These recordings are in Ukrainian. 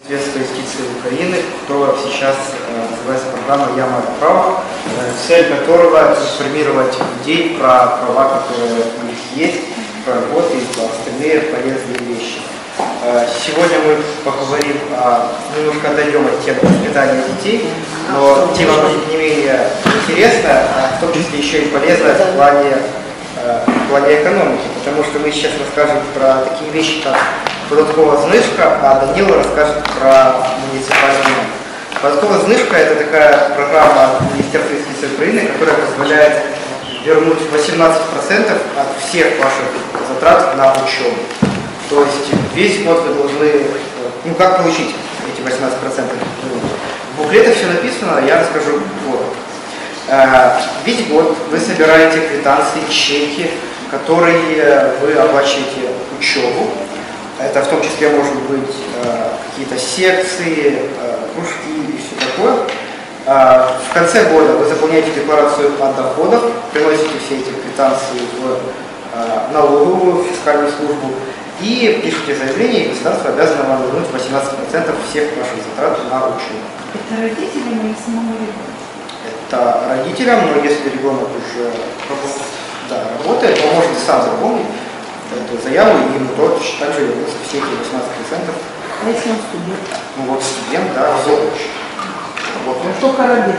Средства юстиции Украины, которая сейчас называется программа «Я мое право», цель которого информировать людей про права, которые у них есть, про работу и про остальные полезные вещи. Сегодня мы поговорим, немножко отойдем от темы воспитания детей, но тема будет не менее интересная, а в том числе еще и полезная в плане экономики, потому что мы сейчас расскажем про такие вещи, как податковая знижка, а Данила расскажет про муниципальную найму. Податковая знижка – это такая программа Министерства юстиции Украины, которая позволяет вернуть 18% от всех ваших затрат на учебу. То есть весь год вы должны, как получить эти 18%? В буклете все написано, я расскажу коротко. Весь год вы собираете квитанции, чеки, которые вы оплачиваете учебу. Это в том числе может быть какие-то секции, кружки и все такое. В конце года вы заполняете декларацию о доходах, приносите все эти квитанции в налоговую, фискальную службу и пишете заявление, и государство обязано вам вернуть 18% всех ваших затрат на учебу. Это родителям или самому ребенку? Это родителям, но если ребенок уже работает, он может сам заполнить эту заяву, и ему также вернутся все эти 18%. А если он студент? Ну вот студент, да, все. Вот. Он только родит,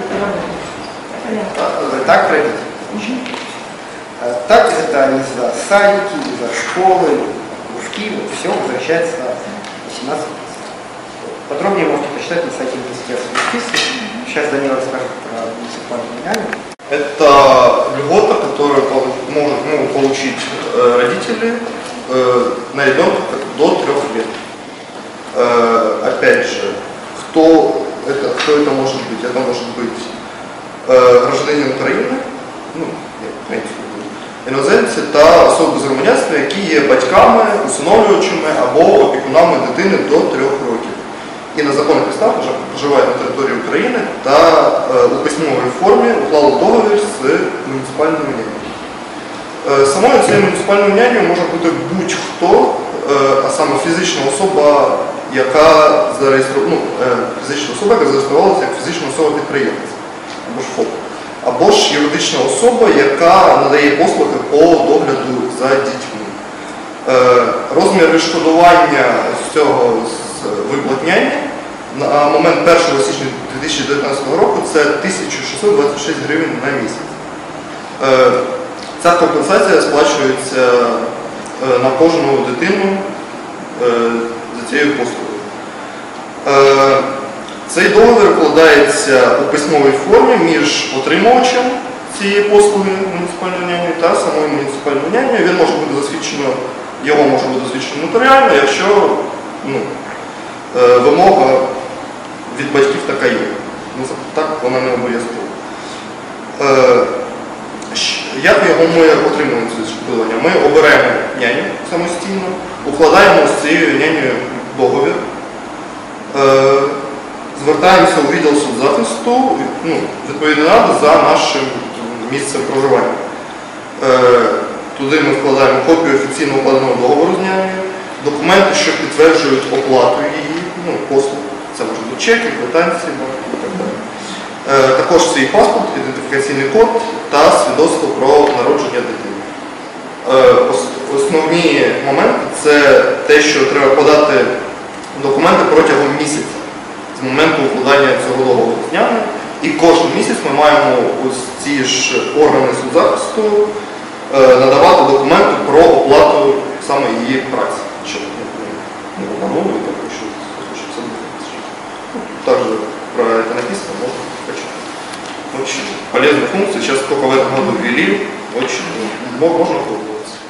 Так родить. Так это и за садики, и за школы, кружки, вот все возвращается 18%. Подробнее можете почитать на сайте Министерства юстиции. Сейчас Данила расскажет про муниципальную найму. Это льгота, которую могут получить родители на ребенка до 3 лет. Опять же, кто это может быть? Это может быть гражданин України, іноземці та особи з громадянства, які є батьками, усиновлювачами або опікунами дитини до 3 років. І на законних підставах вже проживають на території України та у письмовій формі уклали договір з муніципальною нянею. Самою цією муніципальною нянею може бути будь-хто, а саме фізична особа, яка зареєструвалася як фізична особа-підприємець, або ж ФОП, або ж юридична особа, яка надає послуги по догляду за дітьми. Розмір відшкодування з цього виплат няні на момент 1 січня 2019 року це 1626 гривень на місяць. Ця компенсація сплачується на кожну дитину за цією послугою. Цей договір укладається у письмовій формі між отримувачем цієї послуги муніципальною нянею та самою муніципальною нянею. Він може бути засвідчено, його може бути засвідчено нотаріально, якщо вимога від батьків така є. Так вона не обов'язкова. Як ми отримуємо це відшкодування? Ми обираємо няню самостійно, укладаємо з цією нянею договір, звертаємося у відділ соцзахисту, відповідно за нашим місцем проживання. Туди ми вкладаємо копію офіційно укладеного договору з нянею, документи, що підтверджують оплату її, послуг. Це може бути чеки, квитанції і так далі. Також свій паспорт, ідентифікаційний код та свідоцтво про народження дитини. Основні моменти – це те, що треба подати документи протягом місяця з моменту укладання цього договору з нянею. І кожен місяць ми маємо ось ці ж органи соцзахисту надавати документи про оплату саме її праці. Щоб не обманули, що це буде. Также про это написано, можно почитать. Очень полезная функция, сейчас только в этом году ввели, очень можно пользоваться.